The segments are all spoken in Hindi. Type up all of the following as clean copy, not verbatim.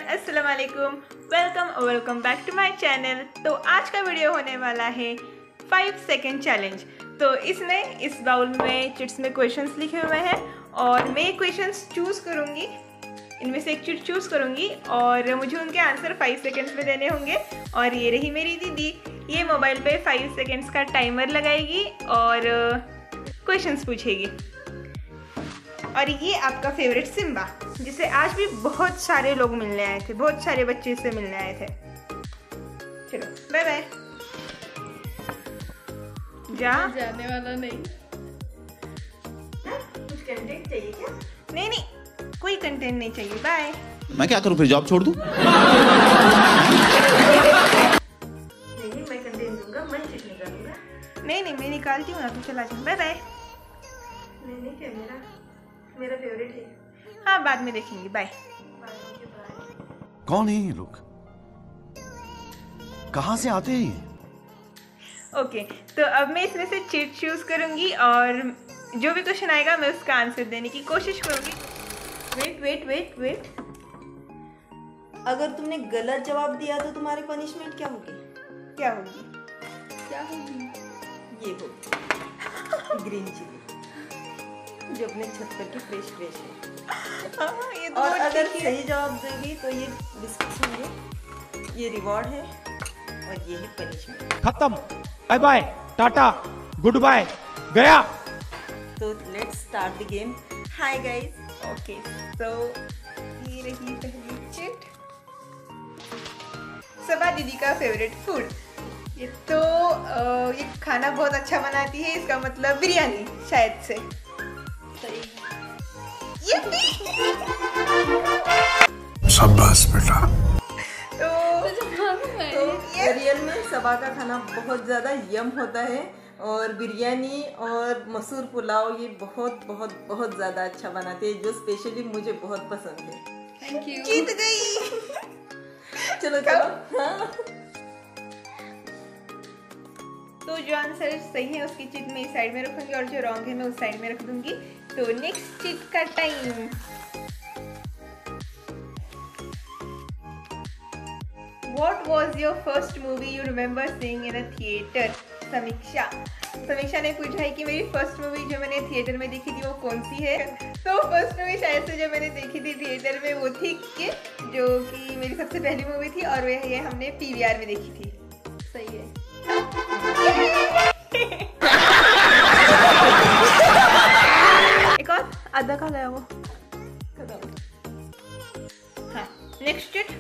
अस्सलाम वालेकुम, welcome back to my channel. तो आज का वीडियो होने वाला है 5 सेकेंड चैलेंज। तो इसमें इस बाउल में चिट्स में क्वेश्चंस लिखे हुए हैं और मैं क्वेश्चंस चूज़ करूँगी, इनमें से एक चिट चूज़ करूँगी और मुझे उनके आंसर 5 सेकेंड्स में देने होंगे। और ये रही मेरी दीदी, ये मोबाइल पे 5 सेकेंड्स का टाइमर लगाएगी और क्वेश्चंस पूछेगी। और ये आपका फेवरेट सिम्बा, जिसे आज भी बहुत सारे लोग मिलने आए थे, बहुत सारे बच्चे इससे मिलने आए थे। चलो बाय बाय। जाने वाला नहीं। कुछ कंटेंट चाहिए क्या? नहीं, कोई कंटेंट नहीं चाहिए। बाय। मैं क्या करूं फिर, जॉब छोड़ दूं? नहीं, मैं कंटेंट दूंगा, मैं चिट निकालूंगा। नहीं, मैं निकालती हूँ ना, तू चला जा। Bye bye. नहीं क्या मेरा फेवरेट है। हाँ, बाद में देखेंगे। बाय। कौन है ये लोग, कहाँ से आते हैं? ओके, तो अब मैं इसमें से चिट चूज करूंगी और जो भी क्वेश्चन आएगा मैं उसका आंसर देने की कोशिश करूंगी। वेट। अगर तुमने गलत जवाब दिया तो तुम्हारी पनिशमेंट क्या होगी? ये होगी ग्रीन चिली, जो अपने छत पर की फ्रेश है। ये और अगर सही जवाब देगी तो ये बिस्किट्स होंगे, ये रिवॉर्ड है और ये है पनिशमेंट। खत्म, bye bye, tata, good bye, गया। तो let's start the game. Hi guys. Okay, तो ये रही पहली चिट। सबा दीदी का फेवरेट फूड। ये तो ये खाना बहुत अच्छा बनाती है, इसका मतलब बिरयानी शायद से। शाबाश बेटा। तो रियल में सबा का खाना बहुत ज़्यादा यम होता है और बिरयानी और मसूर पुलाव ये बहुत ज़्यादा अच्छा बनाते हैं, जो स्पेशली मुझे बहुत पसंद है। Thank you. जीत गई। चलो। हाँ। तो जो आंसर सही है उसकी चिट मैं इस साइड में रखूंगी और जो रॉन्ग है मैं उस साइड में रख दूंगी। तो नेक्स्ट चिट का time. What was your first movie you remember seeing in a theater? समीक्षा ने पूछा है कि मेरी फर्स्ट मूवी जो मैंने थिएटर में देखी थी वो कौन सी है। तो फर्स्ट मूवी शायद से जो मैंने देखी थी थिएटर में वो थी कि जो कि मेरी सबसे पहली मूवी थी और वह ये हमने PVR में देखी थी। सही है। एक और आधा खा गया वो। हाँ, next chit.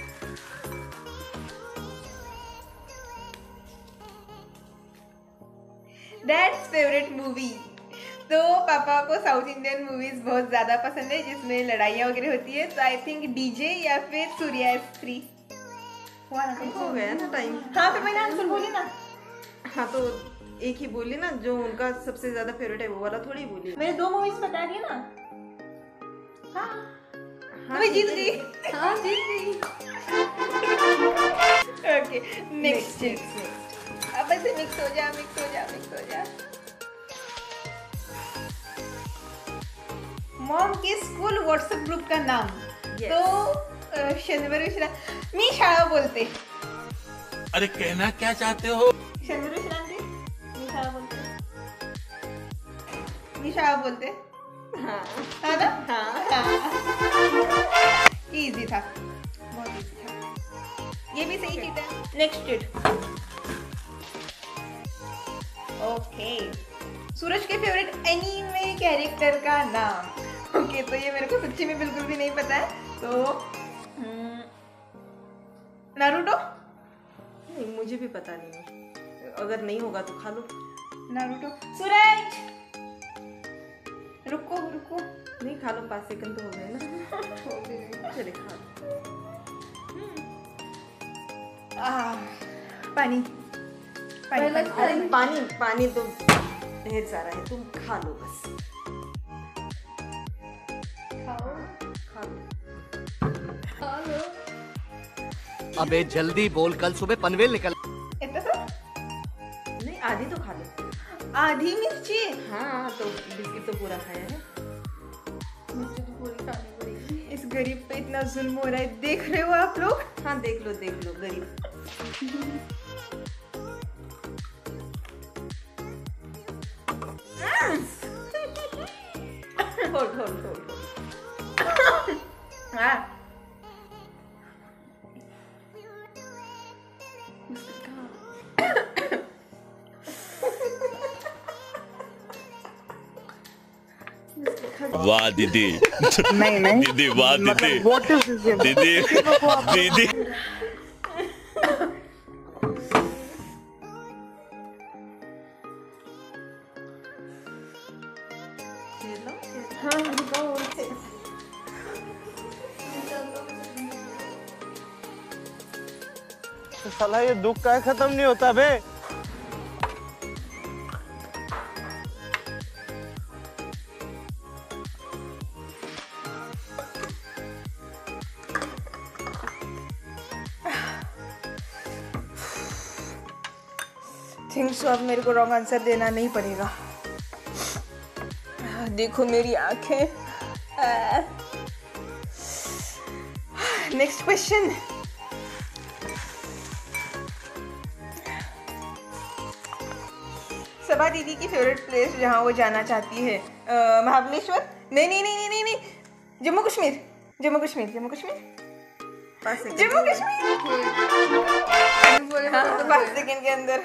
Dad's favourite movie. तो पापा को साउथ इंडियन मूवीज बहुत ज्यादा पसंद है जिसमें लड़ाइयाँ वगैरह होती है। तो आई थिंक डीजे या फिर सूर्या S3। हो गया ना टाइम। हाँ, तो मैंने आंसर बोली ना। हाँ, तो एक ही बोली ना, जो उनका सबसे ज्यादा फेवरेट है वो वाला थोड़ी बोली। मैंने 2 मूवीज बता दिए ना। हाँ, मैं जीत गई। हाँ, जीत गई। Okay, next chit. अब ऐसे मिक्स हो जा। मॉम के स्कूल व्हाट्सएप ग्रुप का नाम। Yes. तो शनिवार विश्रांति मी शाळा बोलते। अरे कहना क्या चाहते हो? शनिवार विश्रांति मी शाळा बोलते। हाँ ना? इजी था, बहुत इजी था। ये भी सही चीज है। Next chit. ओके, सूरज के फेवरेट एनीमे कैरेक्टर का नाम। ओके, तो ये मेरे को सच्ची में बिल्कुल भी नहीं पता है। तो नारुतो। नहीं, मुझे भी पता नहीं है। अगर नहीं होगा तो खा लो। नारुतो। सूरज रुको। नहीं, खा लो, 5 सेकंड तो हो गए ना। चले खा लो। पानी तो ढेर सारा है, तुम खा लो बस। खा लो। अबे जल्दी बोल, कल सुबह पनवेल निकल। इतना तो नहीं, आधी तो खा लो। आधी मिर्ची। हाँ, तो बिस्किट तो पूरा खाया है। मुझे तो पूरी खानी पड़ेगी। इस गरीब पे इतना जुल्म हो रहा है, देख रहे हो आप लोग? हाँ देख लो गरीब। होल्ड। हाँ वाह दीदी। नहीं दीदी वाह दीदी। What is this game? दीदी साला ये दुख का खत्म नहीं होता बे। थिंक सो अब मेरे को रॉन्ग आंसर देना नहीं पड़ेगा। देखो मेरी आंखें। Next question. सबा दीदी की फेवरेट प्लेस जहाँ वो जाना चाहती है, महाबलेश्वर? नहीं, जम्मू कश्मीर। जम्मू कश्मीर। हाँ, 5 सेकंड के अंदर।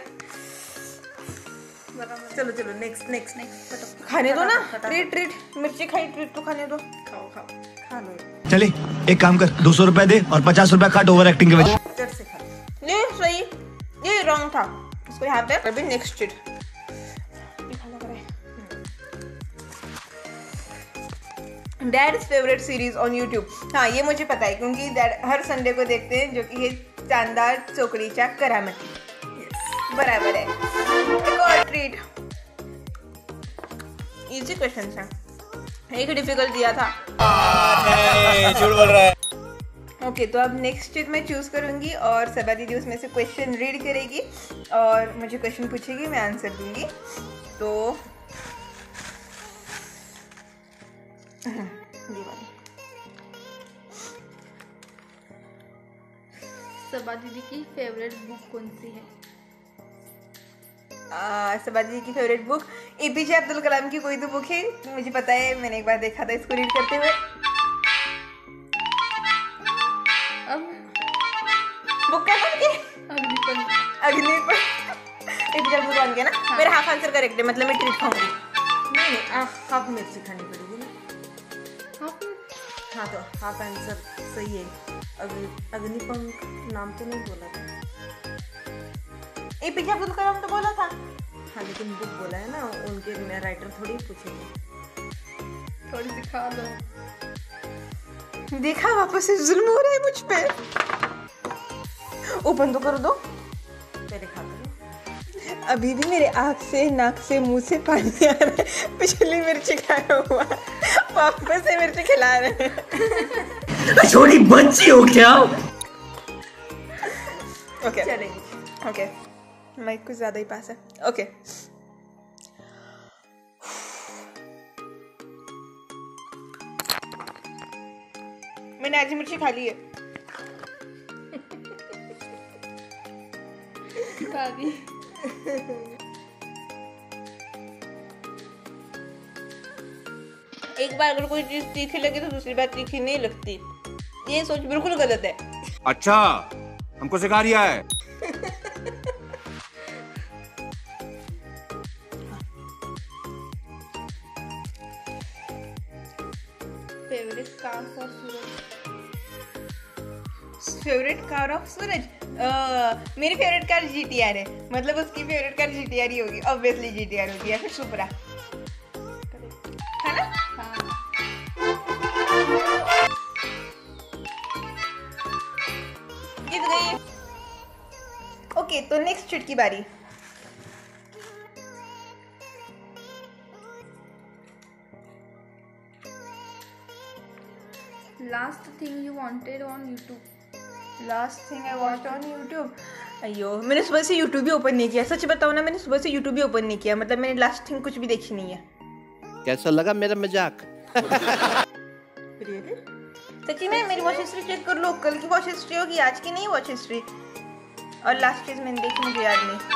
चलो नेक्स्ट खाने दो ना। ट्रीट मिर्ची खाई, ट्रीट तो खाने दो। खा लो। चले एक काम कर, 200 रुपए दे और 50 रुपए काट ओवर एक्टिंग के वजह। चट से खा लो। ये सही, ये रॉन्ग था। इसको यहाँ पे अभी next chit. Dad's favourite series on YouTube. हाँ ये मुझे पता है क्योंकि डैड हर संडे को देखते हैं, जो कि है चांदार चोकरीच्या करामती। बराबर है। एक और ट्रीट। इजी क्वेश्चन था, एक डिफिकल्ट दिया था। झूठ बोल रहा है। ओके तो अब नेक्स्ट चीज मैं चूज करूंगी और सबा दीदी उसमें से क्वेश्चन रीड करेगी और मुझे क्वेश्चन पूछेगी, मैं आंसर दूंगी। तो ये वाली। सबा दीदी की फेवरेट बुक कौन सी है? सबा दीदी की favourite book APJ Abdul Kalam की कोई तो बुक है, मुझे पता है, मैंने एक बार देखा था इसको रीड करते हुए। अब बुक का नाम क्या है? अग्निपंख। एपीजे अब्दुल कलाम के ना। हाँ। मेरा हाफ आंसर करेक्ट है, मतलब मैं ट्रीट खाऊंगी। नहीं हाफ मिर्ची खानी पड़ेगी ना। हाँ तो हाफ आंसर सही है। अग्निपंख नाम तो नहीं बोला था। एपीजे अब्दुल कलाम तो बोला था। हाँ लेकिन बुक बोला है ना, उनके राइटर थोड़ी पूछेंगे। थोड़ी सी खा लो। देखा, वापस से जुल्म हो रहा है मुझ पे। ओपन तो कर दो। पहले खा लो। अभी भी मेरे आँख से, नाक से, मुंह से पानी आ रहा है। पिछली मिर्ची खाया हुआ, वापस से मिर्ची खिला रहे हैं। छोटी बच्ची हो क्या? ओके चलेंगे। ओके, माइक कुछ ज्यादा ही पास है। ओके मैंने आज मिर्ची खा ली है। खा दी। एक बार अगर कोई चीज तीखी लगे तो दूसरी बार तीखी नहीं लगती, ये सोच बिल्कुल गलत है। अच्छा हमको सिखा रिया है। Favourite car for Suraj. Favourite car of Suraj? मेरी फेवरेट कार GTR है, मतलब उसकी फेवरेट कार GTR ही होगी, ऑब्वियसली GTR होगी या फिर सुपरा, है ना? हाँ। जीत गई। ओके तो नेक्स्ट चीट की बारी। Last thing you wanted on YouTube. Last thing I watched on YouTube. अयो मैंने सुबह से यूट्यूब भी ओपन नहीं किया, सच बताओ ना, मैंने सुबह से यूट्यूब भी ओपन नहीं किया, मतलब मैंने लास्ट थिंग कुछ भी देखी नहीं है। कैसा लगा मेरा मजाक? Really? सच्ची में मेरी वॉच हिस्ट्री चेक कर लो, कल की वॉच हिस्ट्री होगी, आज की नहीं वॉच हिस्ट्री। और लास्ट चीज मैंने देखी, मुझे याद नहीं।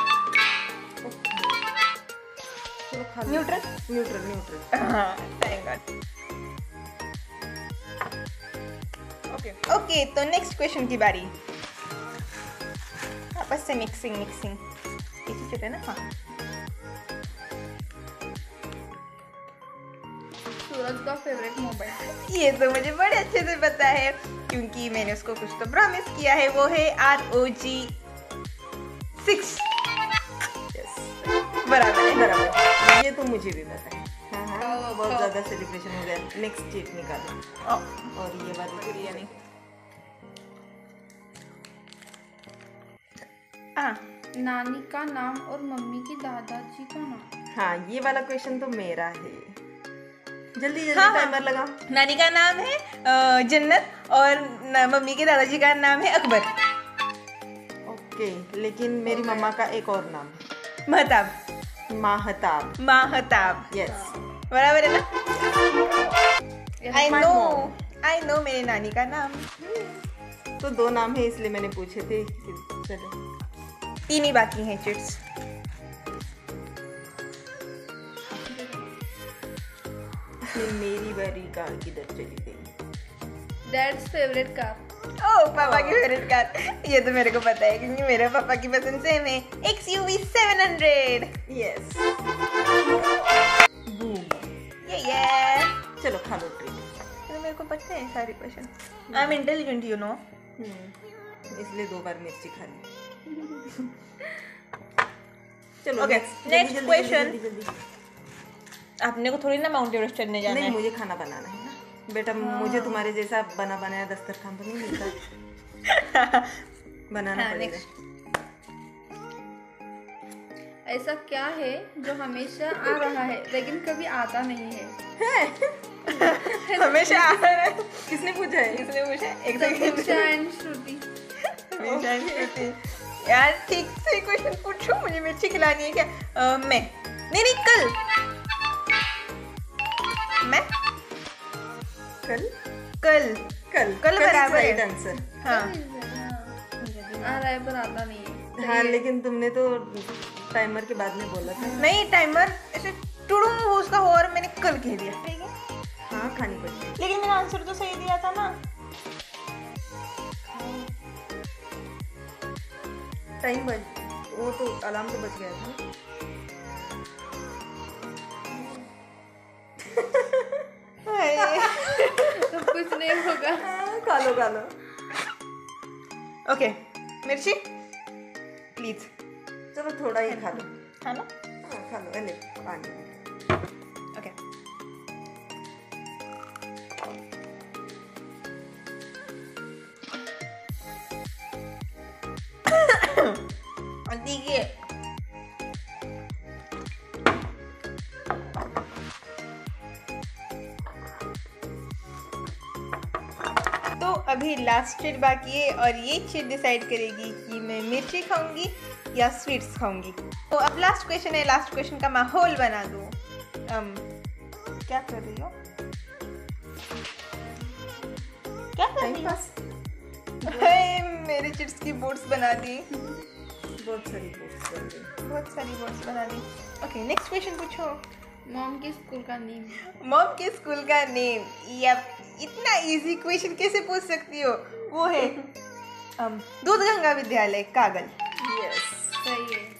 Neutral neutral neutral. हाँ, थैंक गॉड। ओके ओके, तो नेक्स्ट क्वेश्चन की बारी। आपस से मिक्सिंग इसी चीज है ना। हाँ, सूरज का फेवरेट मोबाइल। ये तो मुझे बड़े अच्छे से पता है क्योंकि मैंने उसको कुछ तो प्रॉमिस किया है, वो है ROG 6। बराबर है, बराबर है। ये तो मुझे भी पता है। हाँ, बहुत खाओ। ज्यादा सेलिब्रेशन हो गया। नेक्स्ट चीट निकालो। और ये वाली बिरयानी। हाँ, नानी का नाम और मम्मी की दादाजी का नाम। हाँ, ये वाला क्वेश्चन तो मेरा है। जल्दी जल्दी हाँ, टाइमर लगा। नानी का नाम है जन्नत और मम्मी के दादाजी का नाम है अकबर। ओके, लेकिन मेरी मम्मा का एक और नाम है, महताब। माहताब। यस, बराबर है ना। my mom. आई नो मेरे नानी का नाम। तो 2 नाम है इसलिए मैंने पूछे थे कि चलो 3 ही बाकी हैं चिट्स। फिर मेरी बारी कार किधर चली गई। Dads favourite car. ओह, पापा की फेवरेट कार। ये तो मेरे को पता है क्योंकि मेरे पापा की पसंद सेम है, XUV 700। Yes, boom. ये चलो खा लो ट्रीट। तो मेरे को पता है सारे question. I am intelligent, you know. इसलिए 2 बार मिर्ची खा ली। चलो Okay, next question. जल्दी। आपने को थोड़ी ना माउंट एवरेस्ट चढ़ने जाना नहीं, है। मुझे खाना बनाना है ना बेटा। मुझे तुम्हारे जैसा बना बनाया दस्तरखान तो नहीं मिलता। बनाना हाँ, पड़ेगा। ऐसा क्या है जो हमेशा आ रहा है लेकिन कभी आता नहीं है? हमेशा आ रहा है। किसने पूछा है? किसने पूछा? एक समीक्षा सेकंड। एंड श्रुति। हमेशा श्रुति। यार ठीक से क्वेश्चन पूछो, मुझे मिर्ची खिलानी है क्या? मैं नहीं कल। मैं कल बराबर है। Right answer. हाँ, आ रहा है पर आता नहीं है। हाँ, लेकिन तुमने तो टाइमर के बाद में बोला था। नहीं टाइमर ऐसे टुडुम हो उसका हो और मैंने कल कह दिया। ठीक है, हाँ, खानी पड़ेगी। लेकिन मैंने आंसर तो सही दिया था ना। टाइम बज, वो तो अलार्म तो बज गया था। तो कुछ नहीं होगा। खा लो। ओके, मिर्ची प्लीज। चलो थोड़ा ही खा लो। है ना? हाँ, खा लो। ले पानी। ओके, देखिए तो अभी लास्ट चीट बाकी है और ये चीट डिसाइड करेगी कि मैं मिर्ची खाऊंगी या स्वीट्स खाऊंगी। तो अब लास्ट क्वेश्चन है, लास्ट क्वेश्चन का माहौल बना दो। क्या कर रही हो? क्या कर रही हो? मेरे चिट्स की बोर्ड्स बना दी। बहुत सारी बोट्स बना दी। ओके, नेक्स्ट क्वेश्चन पूछो। मॉम के स्कूल का नेम। मॉम के स्कूल का नेम। यप, इतना इजी क्वेश्चन कैसे पूछ सकती हो? वो है दूध गंगा विद्यालय कागल। यस, सही है।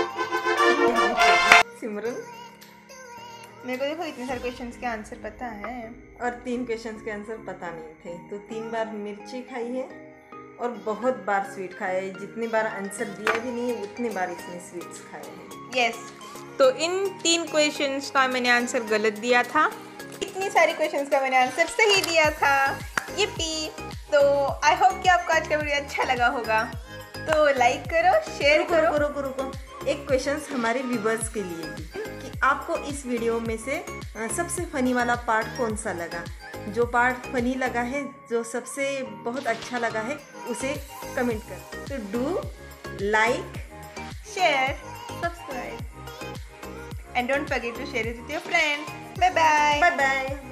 सिमरन। मेरे को देखो इतने सारे क्वेश्चंस के आंसर पता है और 3 क्वेश्चंस के आंसर पता नहीं थे, तो 3 बार मिर्ची खाई है और बहुत बार स्वीट खाया है। जितनी बार आंसर दिया भी नहीं है उतनी बार इसने स्वीट्स खाए हैं। यस, तो इन 3 क्वेश्चंस का मैंने आंसर गलत दिया था, इतनी सारी क्वेश्चंस का मैंने आंसर सही दिया था। yippee! तो आई होप कि आपको आज का वीडियो अच्छा लगा होगा। तो लाइक करो, शेयर करो। रुको। एक क्वेश्चन हमारे व्यूवर्स के लिए भी कि आपको इस वीडियो में से सबसे फनी वाला पार्ट कौन सा लगा? जो पार्ट फनी लगा है, जो सबसे बहुत अच्छा लगा है, उसे कमेंट कर। तो do like, share, subscribe and don't forget to share it with your friends. Bye bye. Bye bye.